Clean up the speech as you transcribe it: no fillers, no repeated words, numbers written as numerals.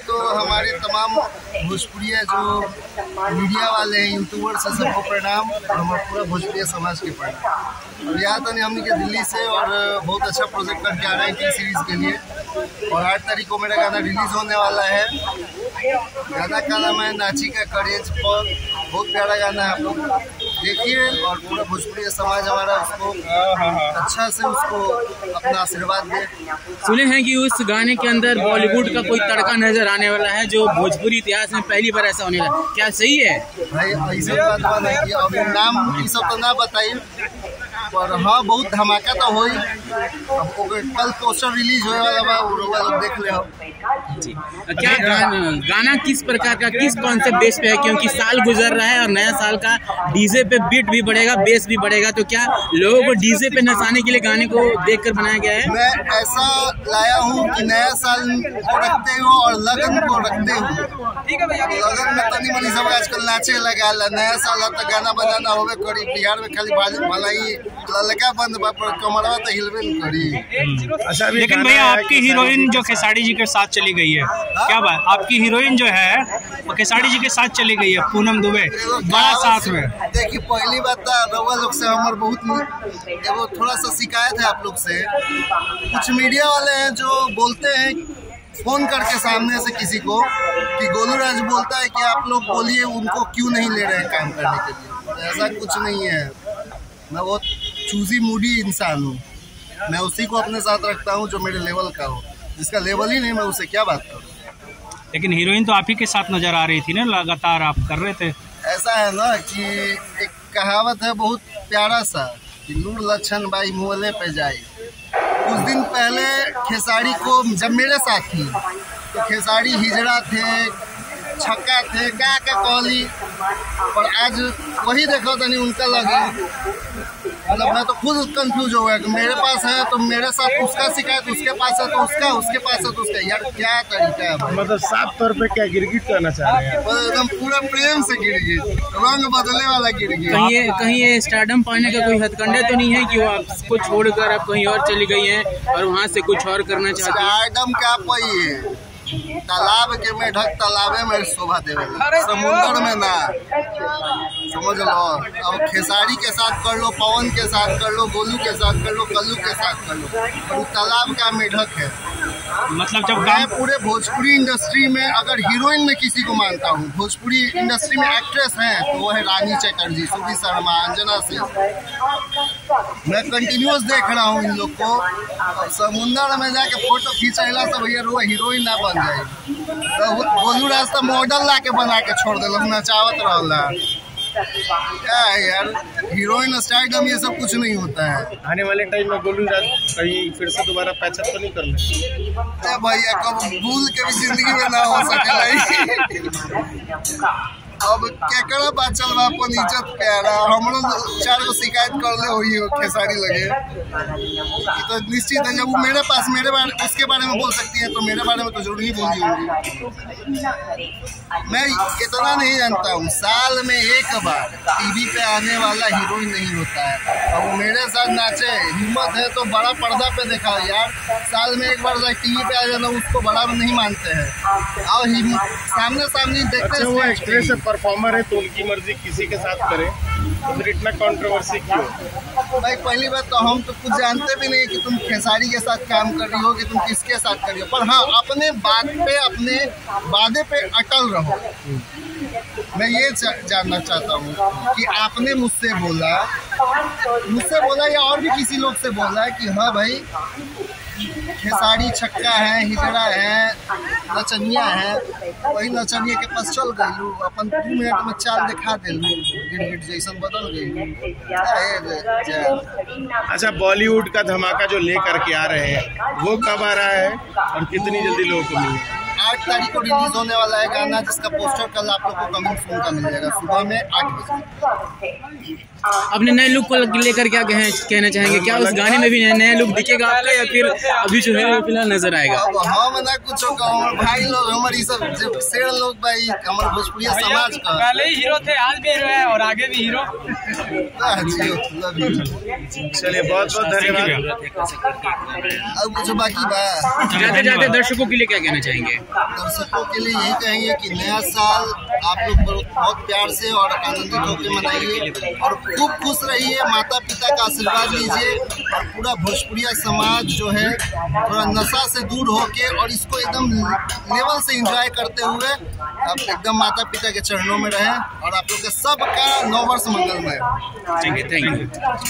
तो हमारे तमाम भोजपुरिया जो मीडिया वाले हैं, यूट्यूबर्स हैं, सबको प्रणाम और हमारे पूरा भोजपुरिया समाज के प्रणाम। और यहाँ तो हमने के दिल्ली से और बहुत अच्छा प्रोजेक्ट करके आ रहे हैं टी सीरीज़ के लिए। और 8 तारीख को मेरा गाना रिलीज़ होने वाला है। गाना का नाम है नाची का करेज पर। बहुत प्यारा गाना है, आप लोग देखिए और पूरा भोजपुरी समाज हमारा उसको अच्छा से उसको अपना आशीर्वाद दे। सुने हैं कि उस गाने के अंदर बॉलीवुड का कोई तड़का नजर आने वाला है, जो भोजपुरी इतिहास में पहली बार ऐसा होने वाला। क्या सही है भाई? ऐसे बात नहीं कि अभी नाम ये सब तो ना बताइए, पर हाँ बहुत धमाका तो हो ही। अब कल पोस्टर रिलीज होने वाला बा, लोग देख ले हो। क्या गाना किस प्रकार का, किस कॉन्सेप्ट बेस पे है? क्योंकि साल गुजर रहा है और नया साल का डीजे पे बीट भी बढ़ेगा, बेस भी बढ़ेगा, तो क्या लोगों को डीजे पे नचाने के लिए गाने को देखकर बनाया गया है? मैं ऐसा लाया हूँ कि नया साल को रखते हो और लगन को रखते हो। ठीक है भैया, लगन में तनी मनी सब आजकल नाचे लगा। नया साल तक गाना बजाना होवे करी। बिहार में खाली भलाई ललका बंद पर कमरवा तो हिलवे न करी। अच्छा, लेकिन भैया आपकी हीरोइन जो खेसारी जी के साथ चली गई है, क्या बात? आपकी हीरोइन जो है वो खेसारी जी के साथ चली गई है, पूनम दुबे, बड़ा साथ में। देखिए पहली बात रउआ लोग से हमारे बहुत थोड़ा सा शिकायत है आप लोग से। कुछ मीडिया वाले हैं जो बोलते हैं फोन करके सामने से किसी को कि गोलू राज बोलता है कि आप लोग बोलिए उनको क्यों नहीं ले रहे हैं काम करने के लिए। तो ऐसा कुछ नहीं है। मैं बहुत चूजी मूडी इंसान हूँ। मैं उसी को अपने साथ रखता हूँ जो मेरे लेवल का हो। जिसका लेवल ही नहीं, मैं उससे क्या बात करूँ। लेकिन हीरोइन तो आप ही के साथ नजर आ रही थी ना, लगातार आप कर रहे थे। ऐसा है ना कि एक कहावत है बहुत प्यारा सा कि लूर लक्षण बाई मुहले पे जाए। कुछ दिन पहले खेसारी को जब मेरे साथ थी तो खेसारी हिजड़ा थे, छक्का थे, क्या कहली, पर आज वही देखो तनी उनका लगे। मतलब मैं तो खुद कंफ्यूज हो गया कि मेरे पास है तो मेरे साथ उसका शिकायत, उसके पास है तो उसका, उसके पास है तो उसका। यार क्या तरीका है? मतलब साफ तौर पे क्या गिरगिट करना चाह रहे हैं? एकदम पूरा प्रेम से गिरगिट, रंग बदलने वाला गिरगिट। कहीं ये स्टारडम पाने का कोई हथकंडा तो नहीं है कि वो आपको छोड़कर अब कहीं और चली गई है और वहाँ से कुछ और करना चाहती है? स्टारडम क्या पई है? तालाब के मेढक तालाबे में शोभा देवे, समुद्र में ना। समझ लो। अब खेसारी के साथ कर लो, पवन के साथ कर लो, गोलू के साथ कर लो, कल्लू के साथ कर लो, और तालाब का मेढक है। मतलब जब मैं पूरे भोजपुरी इंडस्ट्री में अगर हीरोइन में किसी को मानता हूँ, भोजपुरी इंडस्ट्री में एक्ट्रेस हैं तो वो है रानी चटर्जी, सुबी शर्मा, अंजना सिंह। मैं कंटिन्यूस देख रहा हूँ इन लोग को। समुद्र में जाके फोटो खींचेला से भैया वो हीरोइन ना बन जाए। तो गोलू रास्ता मॉडल ला के बना के छोड़ दिल, नचावत रहला। क्या है यार, हीरोइन स्टारडम ये सब कुछ नहीं होता है। आने वाले टाइम में गोलू राज कहीं फिर से दोबारा पैचअप तो नहीं कर ले भैया? कब भूल के भी जिंदगी में ना हो सकेला। अब केकरा बात चल रहा अपन इज्जत प्यारा। हमरो 4 गो शिकायत कर ले हुई हो खेसारी लगे तो निश्चित है जब वो मेरे पास मेरे बारे उसके बारे में बोल सकती है तो मेरे बारे में तो जरूर ही बोली होंगी। मैं इतना नहीं जानता हूँ, साल में एक बार टीवी पे आने वाला हीरोइन नहीं होता है। अब वो मेरे साथ नाचे, हिम्मत है तो बड़ा पर्दा पे देखा यार। साल में एक बार टीवी पे आ जाना उसको बड़ा नहीं मानते हैं। और सामने सामने देखते वो एक्ट्रेस परफॉर्मर है तो उनकी मर्जी किसी के साथ करे तो फिर इतना कंट्रोवर्सी क्यों? भाई पहली बात तो हम तो कुछ जानते भी नहीं कि तुम खेसारी के साथ काम कर रही हो कि तुम किसके साथ कर रही हो। पर हाँ, अपने बात पे, अपने वादे पे अटल रहो। मैं ये जानना चाहता हूँ कि आपने मुझसे बोला या और भी किसी लोग से बोला कि हाँ भाई खेसारी छक्का है, हिजड़ा है, नचनिया है, वही नचनिया के पास चल गई अपन 2 मिनट में चाल दिखा दे, गिरगिट जैसन बदल गई। अच्छा, बॉलीवुड का धमाका जो लेकर के आ रहे हैं वो कब आ रहा है और कितनी जल्दी लोगों को मिलेगा? 8 तारीख को रिलीज होने वाला है गाना, जिसका पोस्टर कल आप लोग को कमिंग सून का मिल जाएगा सुबह में 8 बजे। अपने नए लुक को लेकर क्या कहना चाहेंगे? क्या उस गाने में भी नया लुक दिखेगा आपका या फिर अभी जो है फिलहाल नजर आएगा? अब हम ना कुछ भाई लोग हमारी सब शेर लोग भाई हमारे भोजपुरी समाज का पहले ही हीरो थे, आज भी हीरो है और आगे भी हीरो। चलिए बहुत बहुत धन्यवाद। अब कुछ बाकी बा जाते जाते दर्शकों के लिए क्या कहना चाहेंगे? दर्शकों के लिए यही कहेंगे कि नया साल आप लोग बहुत प्यार से और आनंदित होकर मनाइए और खूब खुश रहिए, माता पिता का आशीर्वाद लीजिए और पूरा भोजपुरिया समाज जो है थोड़ा नशा से दूर होके और इसको एकदम लेवल से एंजॉय करते हुए आप एकदम माता पिता के चरणों में रहें और आप लोग के सबका नव वर्ष मंगलमय। Thank you.